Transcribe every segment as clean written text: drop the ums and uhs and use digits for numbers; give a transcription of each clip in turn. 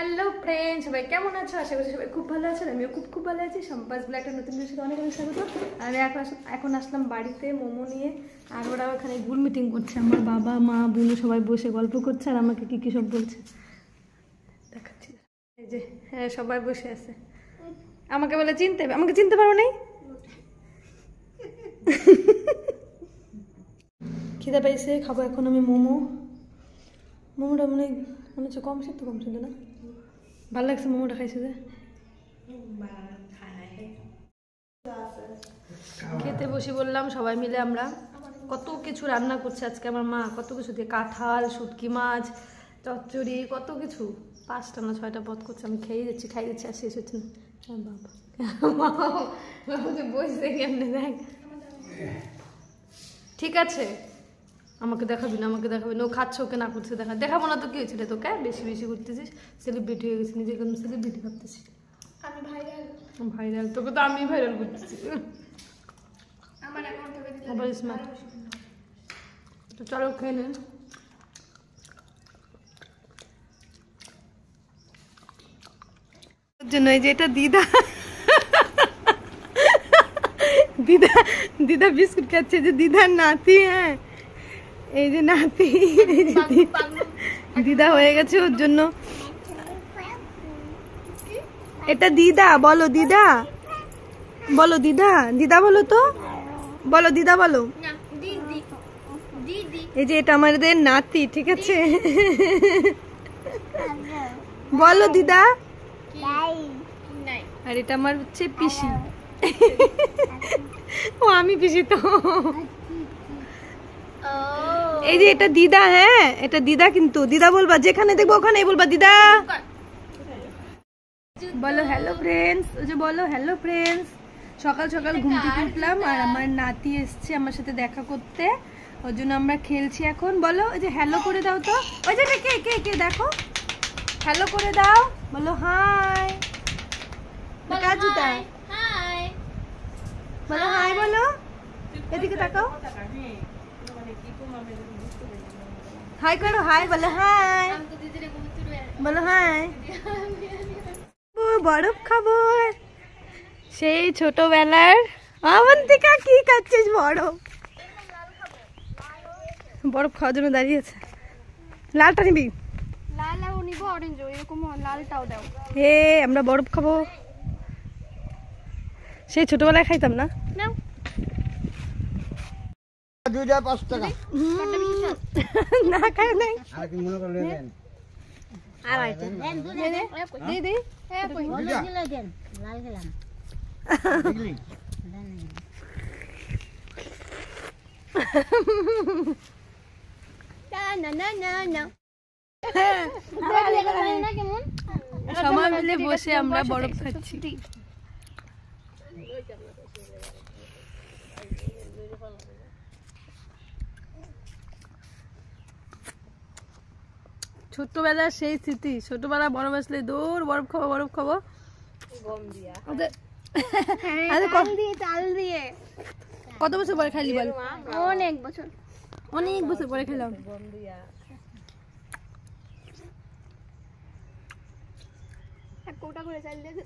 Hello friend, সবাই কেমন আছো? আশা করছি সবাই খুব ভালো আছেন। আমিও খুব ভালো আছি। সম্পাস ব্লগে একটা নতুন ভিডিওর সাথে অনেক অনেক স্বাগত। আমি এখন আসলাম বাড়িতে মোমো নিয়ে, আর ওরা ওখানে গুল মিটিং করছে। আমার বাবা মা বোনু সবাই বসে গল্প করছে আর আমাকে কি সব বলছে দেখাচ্ছি। এই যে হ্যাঁ, সবাই বসে আছে। আমাকে বলে আমাকে চিনতে পারো নাই? খিদে পাইছে, খাবো এখন আমি মোমোটা মনে হচ্ছে কম ছিল না? ভালো লাগছে মোমোটা খাইছে যে। খেতে বসে বললাম সবাই মিলে। আমরা কত কিছু রান্না করছি আজকে। আমার মা কত কিছু দিয়ে, কাঁঠাল, শুটকি মাছ, চচ্চড়ি, কত কিছু 5টা না 6টা পদ করছে। আমি খাই দিচ্ছি আর শেষ হচ্ছে না। বাবা বসে কেমনে দেখ। ঠিক আছে, আমাকে দেখাবি না ও খাচ্ছে, ওকে না করছে দেখাবো না তো কি হয়েছিল? তোকে বেশি করতেছিস, সেলিব্রিটি হয়ে গেছিস, নিজেকে আমি সেলিব্রিটি ভাবতেছিস। আমি ভাইরাল তোকে তো আমি ভাইরাল করতেছি। আবার স্মার্ট তো চলো খেয়ে নেন। জন্য এই যে এটা দিদা বিস্কুট খাচ্ছে, যে দিদার নাতি। হ্যাঁ, এই যে নাতি দিদা হয়ে গেছে ওর জন্য। এটা দিদা, বলো দিদা বলো তো, বলো দিদা বলো। এই যে এটা আমাদের নাতি, ঠিক আছে? বলো দিদা। আর এটা আমার হচ্ছে পিসি। ও আমি পিসি তো। এই যে এটা দিদা। হ্যাঁ, এটা দিদা, কিন্তু দিদা বলবা, যেখানে দেখবো ওখানেই বলবা দিদা। বলো হ্যালো ফ্রেন্ডস। ওই যে বলো হ্যালো ফ্রেন্ডস। সকাল সকাল ঘুম থেকে উঠলাম আর আমার নাতি এসছে আমার সাথে দেখা করতে, ওর জন্য আমরা খেলছি এখন। বলো ওই যে হ্যালো করে দাও তো। ওই যে কে দেখো, হ্যালো করে দাও। বলো হাই। বলো হাই, বলো এদিকে তাকাও, হাই করো, হাই বলো, হাই বলো, হাই। বরফ খাবো সেই ছোটবেলার। অবন্তিকা কি খাচ্ছিস? বরফ খাওয়ার জন্য দাঁড়িয়েছে। লালটা নিবি? লালটাও নিবো, অরেঞ্জ এরকম লালটাও দাও। হে, আমরা বরফ খাবো। সেই ছোটবেলায় খাইতাম না? নাও 2-5 টাকা না খাই নাই। আর কি মনে করে দেন? আর আইতে দে হ্যাঁ, কই বলো দিলে দেন, লাল গেলাম দেখলি না কেমন সবাই মিলে বসে আমরা বরফ খাচ্ছি। ছোট্টবেলার সেই স্মৃতি। ছোটবেলা বরফ আসলে দৌড়, বরফ খাবো গম দিয়া, চাল দিয়ে। কত বছর পরে খাইলি বল? অনেক বছর পরে খেলাম। গম দিয়া এক কোটা করে চাল দিয়ে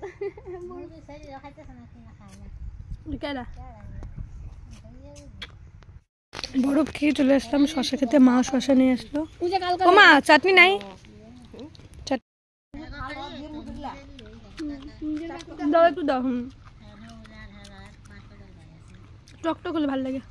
বরফ খেয়ে চলে আসলাম শশা খেতে। মা শশা নিয়ে আসলো। ও মা, চাটনি নাই? দাও একটু দাও। টকটক হলে ভালো লাগে।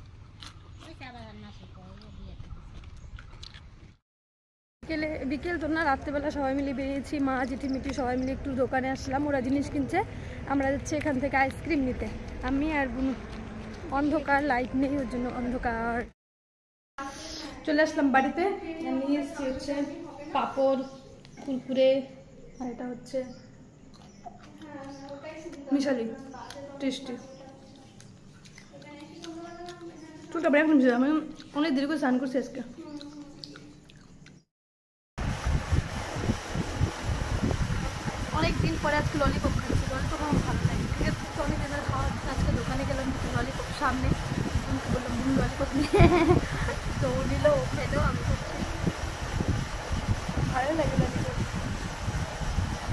বিকেল তো না, রাত্রেবেলা সবাই মিলে বেরিয়েছি। মা, জিটিমিটি সবাই মিলে একটু দোকানে আসলাম। ওরা জিনিস কিনছে, আমরা যাচ্ছি এখান থেকে আইসক্রিম নিতে। আমি আর বোন। অন্ধকার, লাইট নেই, ওর জন্য অন্ধকার। চলে আসলাম বাড়িতে। নিয়ে এসছি হচ্ছে পাপড়, কুরকুরে, আর এটা হচ্ছে মিশালি টেস্টি। চুলটা ব্যাগ নিয়েছি, আমি অনেক দেরি করে স্নান করছি আজকে। অনেকদিন পরে আজকে ললিপপ খাচ্ছি। ললিপপ আমার ভালো লাগে, ঠিক আছে? তো অনেক দিনের খাওয়া হচ্ছে। আজকে দোকানে গেলাম ললিপপ সামনে, বললাম বোন ললিপপ নিয়ে, তো ও নিল, ও খেলো, আমি খাচ্ছি। ভালো লাগে ললিপপ।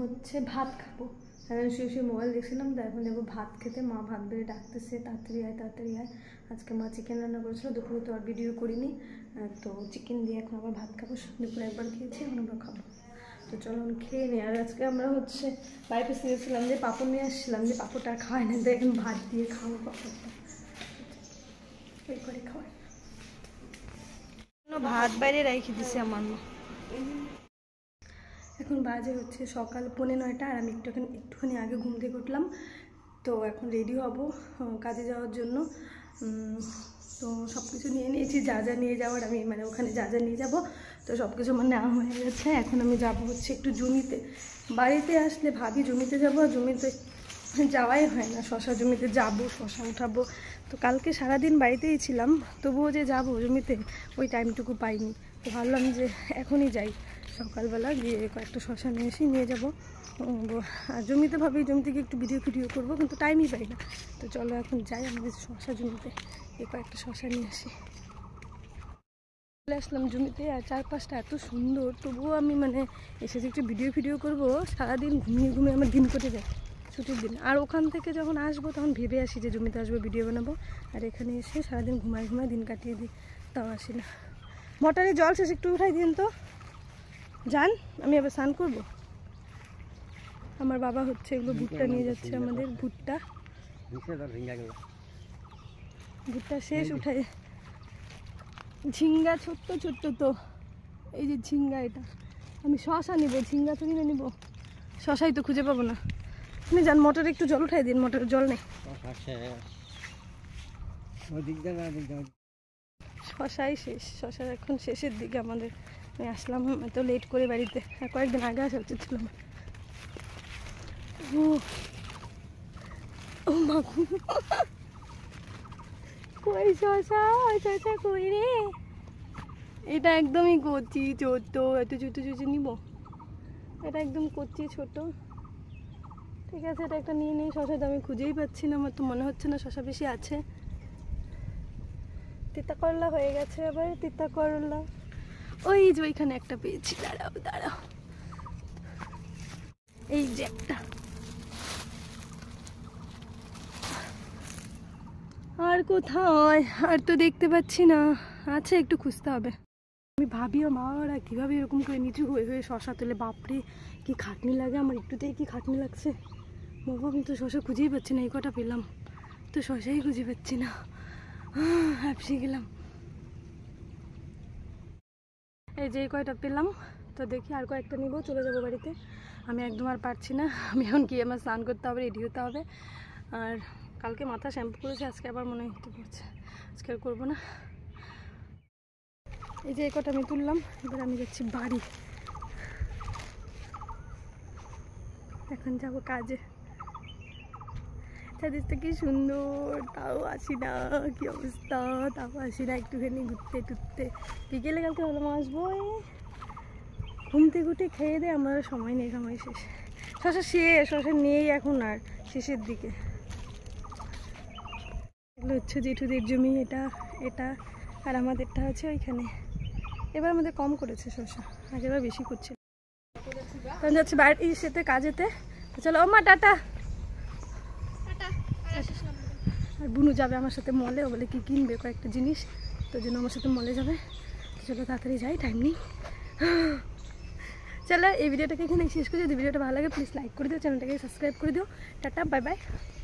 হচ্ছে ভাত খাবো। আমি শুয়ে শুয়ে মোবাইল দেখছিলাম, তো এখন যাবো ভাত খেতে। মা ভাত বেড়ে ডাকতেছে, তাড়াতাড়ি আয় তাড়াতাড়ি আয়। আজকে মা চিকেন রান্না করেছিল, দুপুরে তো আর ভিডিও করিনি, তো চিকেন দিয়ে এখন আবার ভাত খাবো। দুপুরে একবার খেয়েছি, এখন আমরা খাবো। তো চলো আমি খেয়ে নিই। আর আজকে আমরা হচ্ছে বাইরে গেছিলাম, যে পাঁপড় নিয়ে আসছিলাম, যে পাঁপড়টা খাওয়াই না, তো এখন ভাত দিয়ে খাবো পাঁপড়টা, এই করে খাওয়াই। ভাত বাইরে রেখে দিছি আমার মা। এখন বাজে হচ্ছে সকাল 9:30, আর আমি একটুখানি আগে ঘুম থেকে উঠলাম। তো এখন রেডি হব কাজে যাওয়ার জন্য। তো সব কিছু নিয়ে নিয়েছি, যা যা নিয়ে যাওয়ার, আমি মানে ওখানে যা যা নিয়ে যাব, তো সব কিছু আমার নেওয়া হয়ে গেছে। এখন আমি যাব হচ্ছে একটু জমিতে। বাড়িতে আসলে ভাবি জমিতে যাবো, আর জমিতে যাওয়াই হয় না। শশা জমিতে যাব, শশা উঠাবো। তো কালকে সারাদিন বাড়িতেই ছিলাম, তবুও যে যাব জমিতে ওই টাইমটুকু পাইনি। তো ভাবলাম যে এখনই যাই, সকালবেলা গিয়ে কয়েকটা শশা নিয়ে এসে নিয়ে যাবো। আর জমিতে ভাবি জমিতে গিয়ে একটু ভিডিও করবো, কিন্তু টাইমই পাই না। তো চলো এখন যাই আমাদের শশা জমিতে, এই কয়েকটা শশা নিয়ে আসি। চলে আসলাম জমিতে, আর চারপাশটা এত সুন্দর, তবুও আমি মানে এসেছি একটু ভিডিও করবো। সারাদিন ঘুমিয়ে ঘুমিয়ে আমার দিন কেটে যায়, ছুটির দিন। আর ওখান থেকে যখন আসবো তখন ভেবে আসি যে জমিতে আসবো, ভিডিও বানাবো, আর এখানে এসে সারাদিন ঘুমায় দিন কাটিয়ে দিই, তাও আসি না। মোটরে জল শেষ, একটু উঠাই দিন তো যান, আমি আবার স্নান করবো। আমার বাবা হচ্ছে এগুলো ভুট্টা নিয়ে যাচ্ছে, আমাদের ভুট্টা শেষ উঠাই। ঝিঙ্গা ছোট্ট ছোট্ট, তো এই যে ঝিঙ্গা, এটা আমি শশা নিব, ঝিঙ্গা তো কিনে নিব, শশাই তো খুঁজে পাবো না। আপনি যান মোটরে একটু জল উঠাই দিন, মোটরের জল নেই। শশাই শেষ, শশার এখন শেষের দিকে আমাদের। আমি আসলাম এত লেট করে বাড়িতে, আর কয়েকদিন আগে আসা উচিত ছিল আমার। ও মা, কই শশা, শশা কই রে? এটা একদমই কচি ছোট, এত ছোট নিব, এটা একদম কচি ছোট। ঠিক আছে, এটা একটা নিয়ে নিই। শশা তো আমি খুঁজেই পাচ্ছি না, আমার তো মনে হচ্ছে না শশা বেশি আছে। তিতা করলা হয়ে গেছে, আবার তিতা করলা ওই যে ওইখানে একটা পেয়েছি, দাঁড়াও, এই যে একটা। আর কোথায়, আর তো দেখতে পাচ্ছি না, আছে একটু খুঁজতে হবে। আমি ভাবি ও মা ওরা কীভাবে এরকম করে নিচু হয়ে হয়ে শশা তোলে, বাপরে কি খাটনি লাগে আমার, একটুতেই কি খাটনি লাগছে বাবা। আমি তো শশা খুঁজেই পাচ্ছি না, এই কটা পেলাম, তো শশাই খুঁজে পাচ্ছি না, হাঁপসে গেলাম। এই যে কয়টা পেলাম, তো দেখি আর কয়েকটা নিব, চলে যাবো বাড়িতে। আমি একদম আর পারছি না, আমি এখন কি আমার স্নান করতে হবে, রেডি হতে হবে। আর কালকে মাথা শ্যাম্পু করেছি, আজকে আবার মনে হতে পড়ছে, আজকে আর করবো না। এই যে এই কটা আমি তুললাম, এবার আমি যাচ্ছি বাড়ি, এখন যাবো কাজে। চারিদিকটা কি সুন্দর, তাও আসি না, কি অবস্থা, তাও আসি না একটুখানি ঘুরতে টুরতে। বিকেলে কালকে ভালো আসবো, ঘুম থেকে উঠে খেয়ে দিয়ে আমার সময় নেই, সময় শেষ। শশা নেই এখন, আর শেষের দিকে। এগুলো হচ্ছে জেঠুদের জমি, এটা আর আমাদেরটা হচ্ছে ওইখানে। এবার আমাদের কম করেছে শশা, আগেরবার বেশি করছে। তখন যাচ্ছে বাড়ির সাথে কাজেতে। চলো ও মা, টাটা। আর বুনু যাবে আমার সাথে মলে, ও বলে কি কিনবে কয়েকটা জিনিস, তো জন্য আমার সাথে মলে যাবে। চলো তাড়াতাড়ি যাই, টাইম নেই। চলো এই ভিডিওটাকে এখানে শেষ করে, যদি ভিডিওটা ভালো লাগে প্লিজ লাইক করে দিও, চ্যানেলটাকে সাবস্ক্রাইব করে দিও। Tata, bye by.